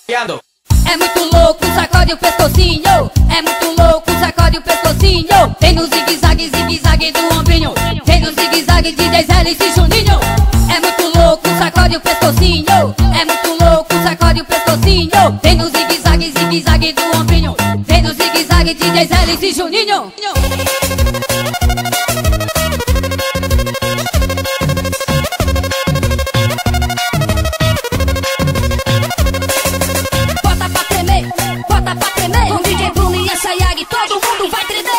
É muito louco, sacode o pescocinho. É muito louco, sacode o pescocinho. Vem no zigue-zague, zigue-zague do ombrinho. Vem no zigue-zague de 10 hélices e Juninho. É muito louco, sacode o pescocinho. É muito louco, sacode o pescocinho. Vem no zigue-zague, zigue-zague do ombrinho. Vem no zigue-zague de 10 hélices e Juninho. Bota pra tremer, com DJ Bruno e a Sayag, todo mundo vai treinar.